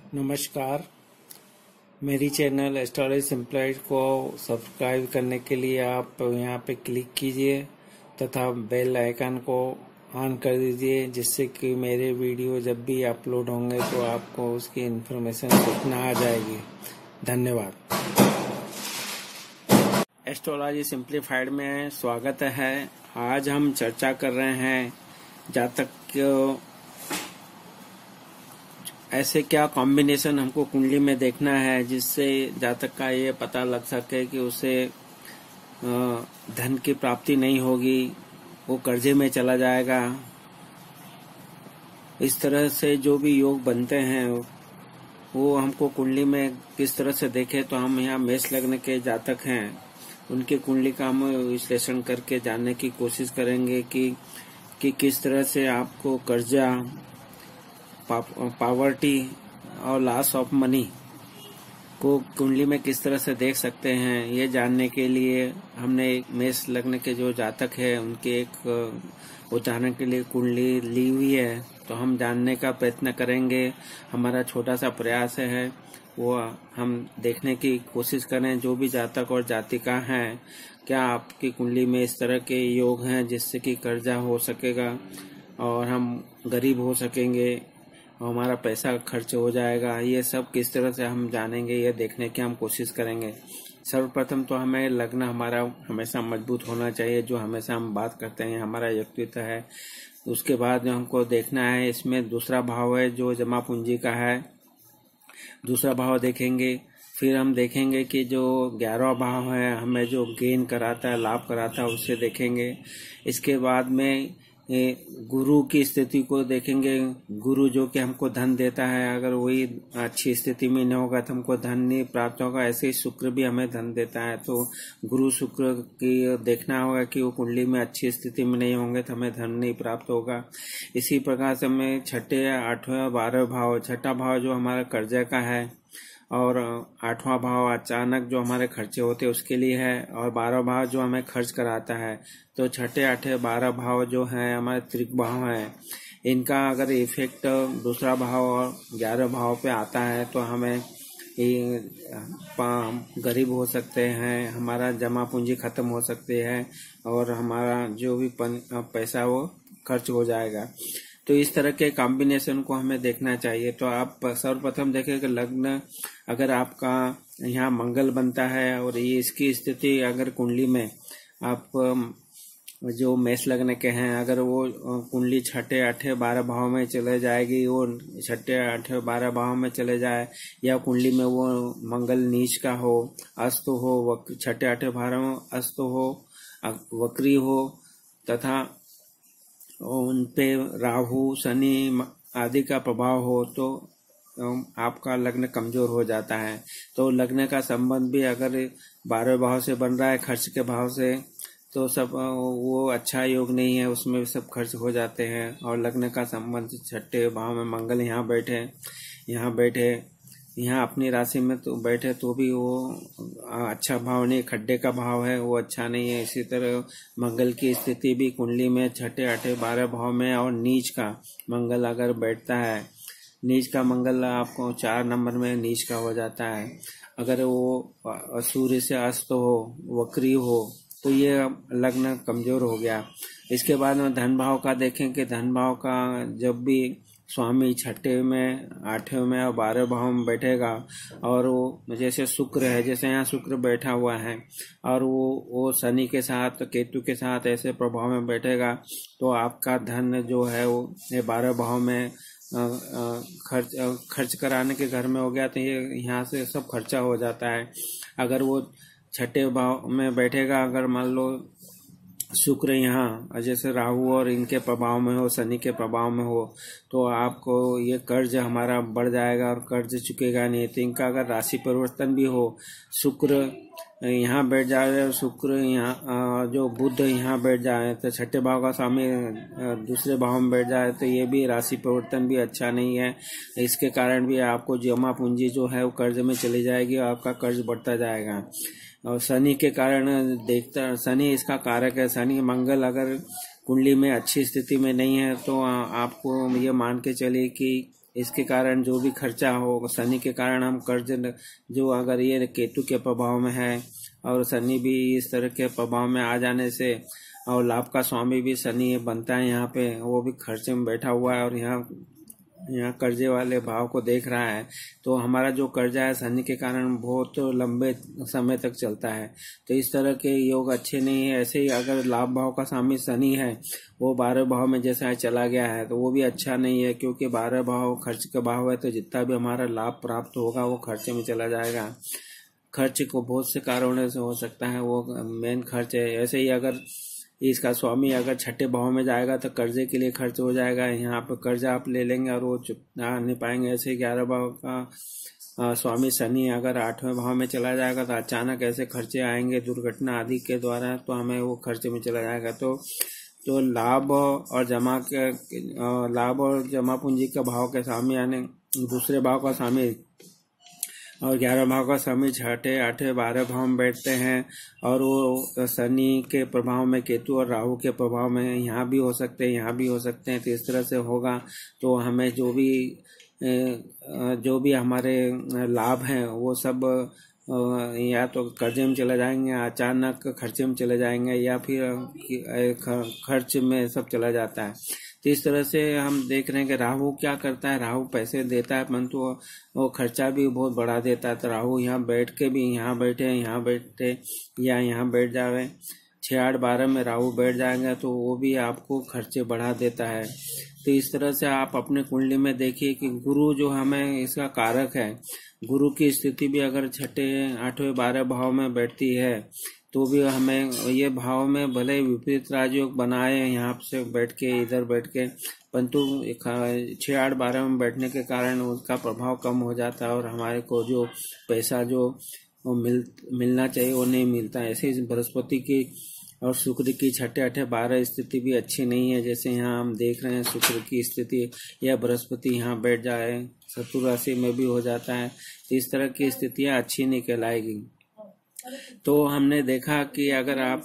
नमस्कार। मेरी channel astrology सिंप्लाइड को सब्सक्राइब करने के लिए आप यहाँ पे क्लिक कीजिए तथा बेल आइकन को ऑन कर दीजिए, जिससे कि मेरे वीडियो जब भी अपलोड होंगे तो आपको उसकी इन्फॉर्मेशन सूचना आ जाएगी। धन्यवाद। एस्ट्रोलॉजी सिंप्लीफाइड में स्वागत है। आज हम चर्चा कर रहे हैं जातक ऐसे क्या कॉम्बिनेशन हमको कुंडली में देखना है जिससे जातक का ये पता लग सके कि उसे धन की प्राप्ति नहीं होगी, वो कर्जे में चला जाएगा। इस तरह से जो भी योग बनते हैं वो हमको कुंडली में किस तरह से देखे, तो हम यहाँ मेष लग्न के जातक हैं उनकी कुंडली का हम विश्लेषण करके जानने की कोशिश करेंगे कि किस तरह से आपको कर्जा, पॉवर्टी और लॉस ऑफ मनी को कुंडली में किस तरह से देख सकते हैं। ये जानने के लिए हमने मेष लग्न के जो जातक है उनके एक उदाहरण के लिए कुंडली ली हुई है, तो हम जानने का प्रयत्न करेंगे। हमारा छोटा सा प्रयास है वो हम देखने की कोशिश करें जो भी जातक और जातिका हैं, क्या आपकी कुंडली में इस तरह के योग हैं जिससे कि कर्जा हो सकेगा और हम गरीब हो सकेंगे, हमारा पैसा खर्च हो जाएगा। ये सब किस तरह से हम जानेंगे, ये देखने की हम कोशिश करेंगे। सर्वप्रथम तो हमें लग्न हमारा हमेशा मजबूत होना चाहिए, जो हमेशा हम बात करते हैं हमारा व्यक्तित्व है। उसके बाद हमको देखना है, इसमें दूसरा भाव है जो जमा पूंजी का है, दूसरा भाव देखेंगे। फिर हम देखेंगे कि जो 11वां भाव है हमें जो गेन कराता है, लाभ कराता है, उसे देखेंगे। इसके बाद में गुरु की स्थिति को देखेंगे। गुरु जो कि हमको धन देता है, अगर वही अच्छी स्थिति में नहीं होगा तो हमको धन नहीं प्राप्त होगा। ऐसे ही शुक्र भी हमें धन देता है, तो गुरु शुक्र की देखना होगा कि वो कुंडली में अच्छी स्थिति में नहीं होंगे तो हमें धन नहीं प्राप्त होगा। इसी प्रकार से हमें छठे, 8वें और 12वें भाव, छठा भाव जो हमारा कर्जा का है और 8वां भाव अचानक जो हमारे खर्चे होते हैं उसके लिए है, और 12वां भाव जो हमें खर्च कराता है। तो छठे, 8वें, 12 भाव जो है हमारे त्रिक भाव हैं, इनका अगर इफेक्ट दूसरा भाव और 11 भाव पे आता है तो हमें गरीब हो सकते हैं, हमारा जमा पूंजी खत्म हो सकती है और हमारा जो भी पैसा वो खर्च हो जाएगा। तो इस तरह के कॉम्बिनेशन को हमें देखना चाहिए। तो आप सर्वप्रथम देखें कि लग्न अगर आपका यहाँ मंगल बनता है और ये इसकी स्थिति अगर कुंडली में आप जो मेष लग्न के हैं, अगर वो कुंडली छठे, 8वें, 12 भाव में चले जाएगी, वो छठे, 8वें, 12 भाव में चले जाए, या कुंडली में वो मंगल नीच का हो, अस्त हो, छठे, 8वें, 12 में अस्त हो, वक्री हो, तथा उन पे राहु, शनि आदि का प्रभाव हो, तो आपका लग्न कमजोर हो जाता है। तो लग्न का संबंध भी अगर 12वें भाव से बन रहा है खर्च के भाव से, तो सब वो अच्छा योग नहीं है, उसमें भी सब खर्च हो जाते हैं। और लग्न का संबंध छठे भाव में मंगल यहाँ बैठे यहाँ अपनी राशि में तो बैठे तो भी वो अच्छा भाव नहीं, खड्डे का भाव है, वो अच्छा नहीं है। इसी तरह मंगल की स्थिति भी कुंडली में छठे, 8वें, 12 भाव में, और नीच का मंगल अगर बैठता है, नीच का मंगल आपको 4 नंबर में नीच का हो जाता है। अगर वो सूर्य से अस्त हो, वक्री हो, तो ये लग्न कमजोर हो गया। इसके बाद में धन भाव का देखें कि धन भाव का जब भी स्वामी छठे में, 8वें में और 12 भाव में बैठेगा, और वो जैसे शुक्र है, जैसे यहाँ शुक्र बैठा हुआ है और वो शनि के साथ, केतु के साथ ऐसे प्रभाव में बैठेगा, तो आपका धन जो है वो 12 भाव में खर्च कराने के घर में हो गया, तो ये यहाँ से सब खर्चा हो जाता है। अगर वो छठे भाव में बैठेगा, अगर मान लो शुक्र यहाँ जैसे राहु और इनके प्रभाव में हो, शनि के प्रभाव में हो, तो आपको ये कर्ज हमारा बढ़ जाएगा और कर्ज चुकेगा नहीं। तो इनका अगर राशि परिवर्तन भी हो, शुक्र यहाँ बैठ जाए, शुक्र यहाँ जो बुध यहाँ बैठ जाए, तो छठे भाव का स्वामी दूसरे भाव में बैठ जाए, तो ये भी राशि परिवर्तन भी अच्छा नहीं है। इसके कारण भी आपको जमा पूंजी जो है वो कर्ज में चली जाएगी और आपका कर्ज बढ़ता जाएगा। और शनि के कारण शनि इसका कारक है। शनि मंगल अगर कुंडली में अच्छी स्थिति में नहीं है तो आपको ये मान के चलिए कि इसके कारण जो भी खर्चा हो, शनि के कारण हम कर्ज जो अगर ये केतु के प्रभाव में है और शनि भी इस तरह के प्रभाव में आ जाने से, और लाभ का स्वामी भी शनि बनता है यहाँ पे, वो भी खर्चे में बैठा हुआ है और यहाँ कर्जे वाले भाव को देख रहा है, तो हमारा जो कर्जा है शनि के कारण बहुत लंबे समय तक चलता है। तो इस तरह के योग अच्छे नहीं है। ऐसे ही अगर लाभ भाव का स्वामी शनि है, वो 12 भाव में जैसा चला गया है, तो वो भी अच्छा नहीं है, क्योंकि 12 भाव खर्च का भाव है, तो जितना भी हमारा लाभ प्राप्त होगा वो खर्चे में चला जाएगा। खर्च को बहुत से कारणों से हो सकता है, वो मेन खर्च है। ऐसे ही अगर इसका स्वामी अगर छठे भाव में जाएगा तो कर्जे के लिए खर्च हो जाएगा, यहाँ पे कर्जा आप ले लेंगे और वो चुकता नहीं पाएंगे। ऐसे 11 भाव का स्वामी शनि अगर 8वें भाव में चला जाएगा तो अचानक ऐसे खर्चे आएंगे दूरघटना आदि के द्वारा, तो हमें वो खर्चे में चला जाएगा। तो लाभ और जमा पूंजी का भाव के स्वामी यानी दूसरे भाव का स्वामी और 11 भाव का स्वामी छठे 8वें 12 भाव में बैठते हैं, और वो शनि के प्रभाव में, केतु और राहु के प्रभाव में यहाँ भी हो सकते हैं, यहाँ भी हो सकते हैं। तो इस तरह से होगा तो हमें जो भी हमारे लाभ हैं वो सब या तो कर्जे में चले जाएंगे, अचानक खर्चे में चले जाएंगे, या फिर खर्च में सब चला जाता है। तो इस तरह से हम देख रहे हैं कि राहु क्या करता है, राहु पैसे देता है परंतु वो खर्चा भी बहुत बढ़ा देता है। तो राहु यहाँ बैठ के भी यहाँ बैठे या यहाँ बैठ जावे, 6, 8, 12 में राहु बैठ जाएंगे तो वो भी आपको खर्चे बढ़ा देता है। तो इस तरह से आप अपने कुंडली में देखिए कि गुरु जो हमें इसका कारक है, गुरु की स्थिति भी अगर छठे 8वें 12 भाव में बैठती है तो भी हमें ये भाव में भले विपरीत राजयोग बनाए यहाँ से बैठ के, इधर बैठ के, परंतु 6, 8, 12 में बैठने के कारण उसका प्रभाव कम हो जाता है और हमारे को जो पैसा जो मिलना चाहिए वो नहीं मिलता है। ऐसे ही बृहस्पति की और शुक्र की छठे 8, 12 स्थिति भी अच्छी नहीं है। जैसे यहाँ हम देख रहे हैं शुक्र की स्थिति, या बृहस्पति यहाँ बैठ जाए, शत्रु राशि में भी हो जाता है, तो इस तरह की स्थितियाँ अच्छी नहीं कहलाएगी। तो हमने देखा कि अगर आप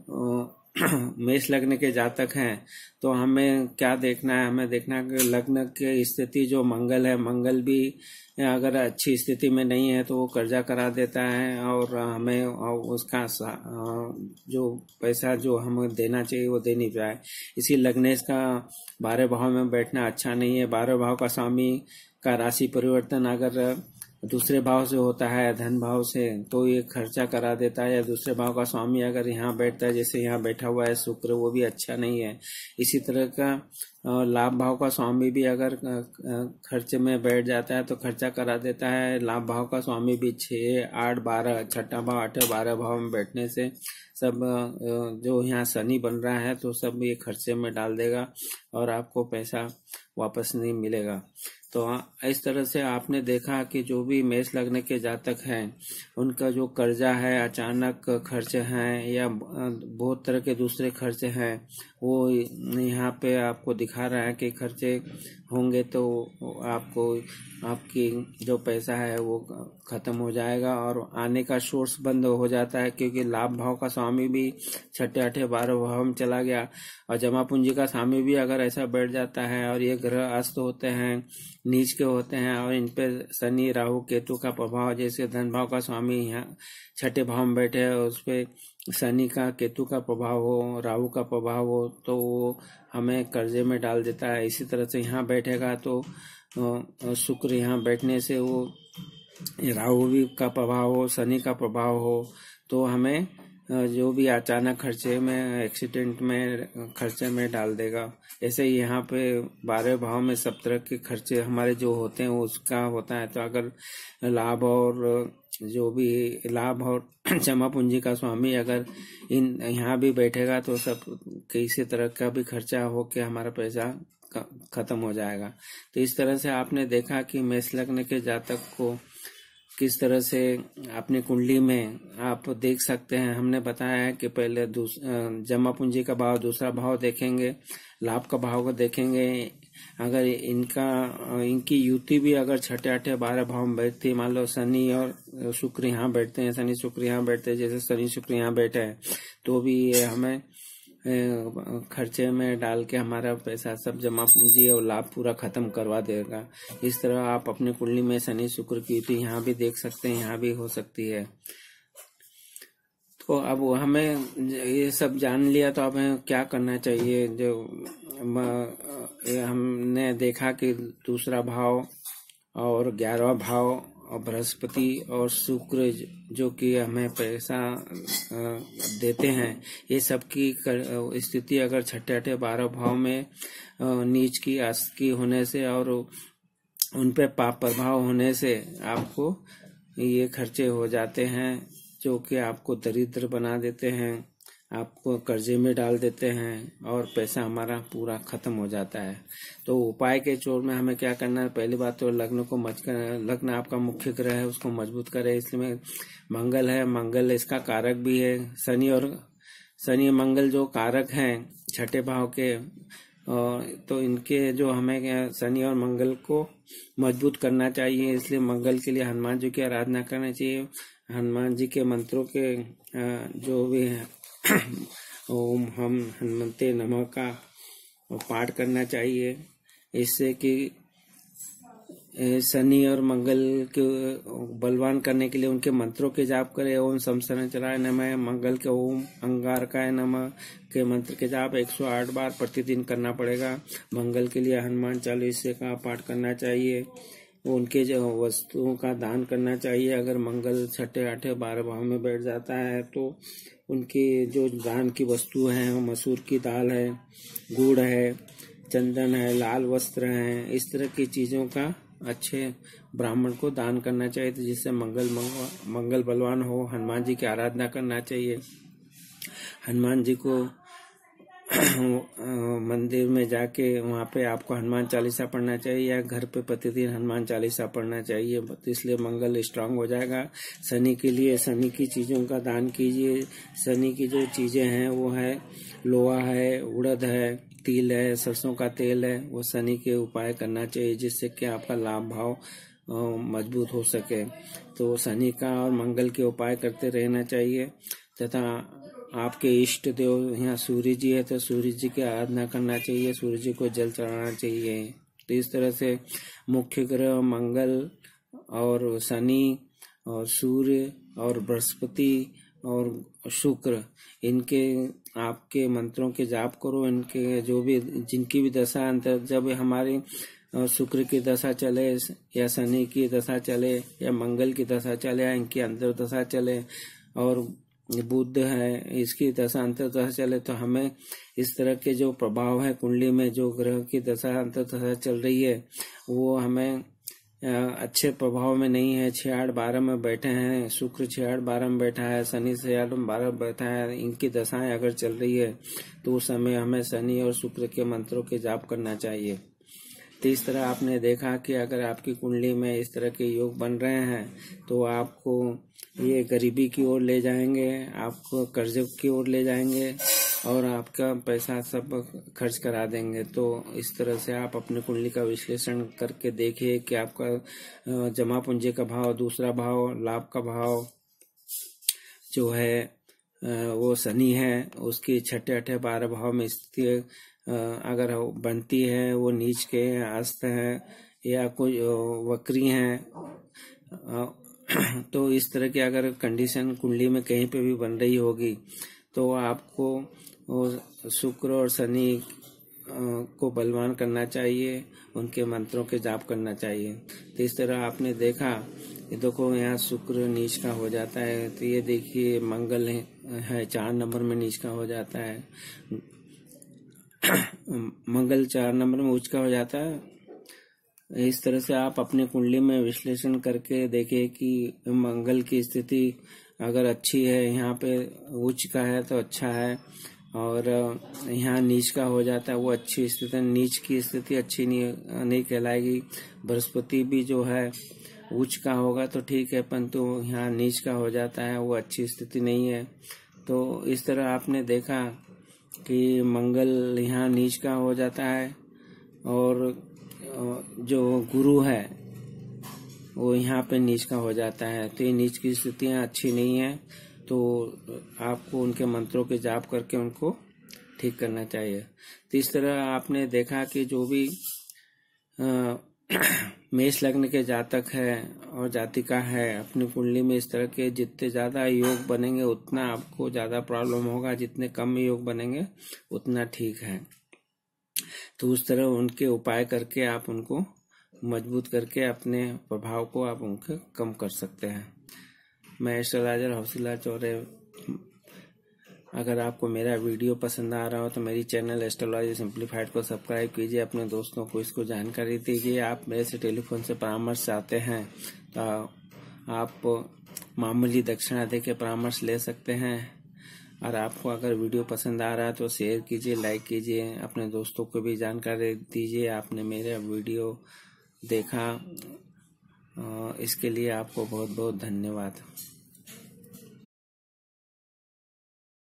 मेष लग्न के जातक हैं तो हमें क्या देखना है, हमें देखना है कि लग्न की स्थिति जो मंगल है, मंगल भी अगर अच्छी स्थिति में नहीं है तो वो कर्जा करा देता है, और हमें उसका जो पैसा जो हमें देना चाहिए वो दे नहीं पाए। इसी लग्नेश का 12 भाव में बैठना अच्छा नहीं है। 12 भाव का स्वामी का राशि परिवर्तन अगर दूसरे भाव से होता है, धन भाव से, तो ये खर्चा करा देता है। या दूसरे भाव का स्वामी अगर यहाँ बैठता है, जैसे यहाँ बैठा हुआ है शुक्र, वो भी अच्छा नहीं है। इसी तरह का लाभ भाव का स्वामी भी अगर खर्चे में बैठ जाता है तो खर्चा करा देता है। लाभ भाव का स्वामी भी 6, 8, 12, छठा भाव 8, 12 भाव में बैठने से सब जो यहाँ शनि बन रहा है तो सब ये खर्चे में डाल देगा और आपको पैसा वापस नहीं मिलेगा। तो इस तरह से आपने देखा कि जो भी मेष लग्न के जातक हैं उनका जो कर्जा है, अचानक खर्च हैं या बहुत तरह के दूसरे खर्चे हैं, वो यहाँ पे आपको दिखा रहा है कि खर्चे होंगे तो आपकी जो पैसा है वो खत्म हो जाएगा और आने का सोर्स बंद हो जाता है, क्योंकि लाभ भाव का स्वामी भी छठे 8, 12 भाव में चला गया और जमा पूंजी का स्वामी भी अगर ऐसा बैठ जाता है और ये ग्रह अस्त होते हैं, नीच के होते हैं और इन पे शनि राहु केतु का प्रभाव, जैसे धन भाव का स्वामी यहाँ छठे भाव में बैठे है उस पे शनि का केतु का प्रभाव हो, राहु का प्रभाव हो, तो वो हमें कर्जे में डाल देता है। इसी तरह से यहाँ बैठेगा तो शुक्र यहाँ बैठने से वो राहु भी का प्रभाव हो, शनि का प्रभाव हो, तो हमें जो भी अचानक खर्चे में, एक्सीडेंट में, खर्चे में डाल देगा। ऐसे ही यहाँ पे 12 भाव में सब तरह के खर्चे हमारे जो होते हैं उसका होता है। तो अगर लाभ और जो भी लाभ और जमा पूंजी का स्वामी अगर यहाँ भी बैठेगा तो सब किसी तरह का भी खर्चा हो के हमारा पैसा खत्म हो जाएगा। तो इस तरह से आपने देखा कि मेष लग्न के जातक को किस तरह से अपनी कुंडली में आप देख सकते हैं। हमने बताया है कि पहले जमा पूंजी का भाव, दूसरा भाव देखेंगे, लाभ का भाव को देखेंगे। अगर इनकी युति भी अगर छठे 8, 12 भाव में बैठती, मान लो शनि और शुक्र यहाँ बैठते हैं, शनि शुक्र यहाँ बैठते हैं, जैसे शनि शुक्र यहाँ बैठे हैं, तो भी ये हमें खर्चे में डाल के हमारा पैसा सब जमा पूंजी और लाभ पूरा खत्म करवा देगा। इस तरह आप अपनी कुंडली में शनि शुक्र की युति यहाँ भी देख सकते हैं, यहाँ भी हो सकती है। तो अब हमें ये सब जान लिया तो अब हमें क्या करना चाहिए। जो हमने देखा कि दूसरा भाव और 11वां भाव और बृहस्पति और शुक्र जो कि हमें पैसा देते हैं, ये सब की स्थिति अगर छठे 8 12 भाव में नीच की अस्त की होने से और उन पे पाप प्रभाव होने से आपको ये खर्चे हो जाते हैं, जो कि आपको दरिद्र बना देते हैं, आपको कर्जे में डाल देते हैं और पैसा हमारा पूरा खत्म हो जाता है। तो उपाय के चोर में हमें क्या करना है, पहली बात तो लग्न को लग्न आपका मुख्य ग्रह है, उसको मजबूत करे। इसलिए मंगल है, मंगल इसका कारक भी है। शनि मंगल जो कारक हैं छठे भाव के, तो इनके जो हमें शनि और मंगल को मजबूत करना चाहिए। इसलिए मंगल के लिए हनुमान जी की आराधना करना चाहिए। हनुमान जी के मंत्रों के जो भी है ओम हम हनुमते नमः का पाठ करना चाहिए। इससे कि शनि और मंगल के बलवान करने के लिए उनके मंत्रों के जाप करें। ओम शमशनिचराय नमः, मंगल के ओम अंगारकाय नमः के मंत्र के जाप 108 बार प्रतिदिन करना पड़ेगा। मंगल के लिए हनुमान चालीसा का पाठ करना चाहिए। उनके जो वस्तुओं का दान करना चाहिए। अगर मंगल छठे 8 12 भाव में बैठ जाता है तो उनकी जो दान की वस्तु है, मसूर की दाल है, गुड़ है, चंदन है, लाल वस्त्र है, इस तरह की चीजों का अच्छे ब्राह्मण को दान करना चाहिए, तो जिससे मंगल बलवान हो। हनुमान जी की आराधना करना चाहिए। हनुमान जी को मंदिर में जाके वहाँ पे आपको हनुमान चालीसा पढ़ना चाहिए या घर पे प्रतिदिन हनुमान चालीसा पढ़ना चाहिए, इसलिए मंगल स्ट्रांग हो जाएगा। शनि के लिए शनि की चीजों का दान कीजिए। शनि की जो चीजें हैं वो है लोहा है, उड़द है, तिल है, सरसों का तेल है, वो शनि के उपाय करना चाहिए, जिससे कि आपका लाभ भाव मजबूत हो सके। तो शनि का और मंगल के उपाय करते रहना चाहिए। तथा आपके इष्ट देव यहाँ सूर्य जी है तो सूर्य जी की आराधना करना चाहिए, सूर्य जी को जल चढ़ाना चाहिए। तो इस तरह से मुख्य ग्रह मंगल और शनि और सूर्य और बृहस्पति और शुक्र, इनके आपके मंत्रों के जाप करो। इनके जो भी जिनकी भी दशा अंतर, जब हमारी शुक्र की दशा चले या शनि की दशा चले या मंगल की दशा चले या इनकी अंतर दशा चले और बुध है इसकी दशा अंतर दशा चले, तो हमें इस तरह के जो प्रभाव है कुंडली में, जो ग्रह की दशा अंतर दशा चल रही है वो हमें अच्छे प्रभाव में नहीं है। 6 8 12 में बैठे हैं, शुक्र 6 8 12 में बैठा है, शनि 6 8 12 में बैठा है, इनकी दशाएं अगर चल रही है तो उस समय हमें शनि और शुक्र के मंत्रों के जाप करना चाहिए। तो इस तरह आपने देखा कि अगर आपकी कुंडली में इस तरह के योग बन रहे हैं तो आपको ये गरीबी की ओर ले जाएंगे, आपको कर्ज की ओर ले जाएंगे और आपका पैसा सब खर्च करा देंगे। तो इस तरह से आप अपनी कुंडली का विश्लेषण करके देखिए कि आपका जमा पूंजी का भाव, दूसरा भाव, लाभ का भाव जो है वो शनि है, उसकी 6 8 12 भाव में स्थिति अगर बनती है, वो नीच के अस्त है या कोई वक्री है, तो इस तरह की अगर कंडीशन कुंडली में कहीं पे भी बन रही होगी तो आपको शुक्र और शनि को बलवान करना चाहिए, उनके मंत्रों के जाप करना चाहिए। तो इस तरह आपने देखा, ये देखो यहाँ शुक्र नीच का हो जाता है, तो ये देखिए मंगल है 4 नंबर में नीच का हो जाता है, मंगल 4 नंबर में उच्च का हो जाता है। इस तरह से आप अपनी कुंडली में विश्लेषण करके देखिए कि मंगल की स्थिति अगर अच्छी है, यहाँ पे उच्च का है तो अच्छा है, और यहाँ नीच का हो जाता है वो अच्छी स्थिति। नीच की स्थिति अच्छी नहीं कहलाएगी। बृहस्पति भी जो है उच्च का होगा तो ठीक है, परंतु यहाँ नीच का हो जाता है वो अच्छी स्थिति नहीं है। तो इस तरह आपने देखा कि मंगल यहाँ नीच का हो जाता है और जो गुरु है वो यहाँ पे नीच का हो जाता है। तो ये नीच की स्थितियाँ अच्छी नहीं है, तो आपको उनके मंत्रों के जाप करके उनको ठीक करना चाहिए। तो इस तरह आपने देखा कि जो भी मेष लग्न के जातक है और जातिका है, अपनी कुंडली में इस तरह के जितने ज्यादा योग बनेंगे उतना आपको ज्यादा प्रॉब्लम होगा, जितने कम योग बनेंगे उतना ठीक है। तो उस तरह उनके उपाय करके आप उनको मजबूत करके अपने प्रभाव को आप उनके कम कर सकते हैं। मैं एस्ट्रोलॉजर हौसीलाल चौरे। अगर आपको मेरा वीडियो पसंद आ रहा हो तो मेरी चैनल एस्ट्रोलॉजी सिंप्लीफाइड को सब्सक्राइब कीजिए, अपने दोस्तों को इसको जानकारी दीजिए। आप मेरे से टेलीफोन से परामर्श चाहते हैं तो आप मामूली दक्षिणा दे के परामर्श ले सकते हैं। और आपको अगर वीडियो पसंद आ रहा है तो शेयर कीजिए, लाइक कीजिए, अपने दोस्तों को भी जानकारी दीजिए। आपने मेरा वीडियो देखा, इसके लिए आपको बहुत बहुत धन्यवाद।